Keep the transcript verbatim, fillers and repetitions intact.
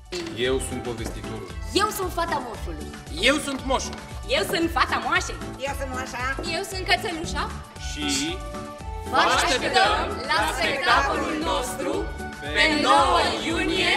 Eu sunt povestitorul. Eu sunt fata moșului. Eu sunt moșul. Eu sunt fata moașei. Eu sunt moașa. Eu sunt cățelușa. Și vă așteptăm la spectacolul nostru pe nouă iunie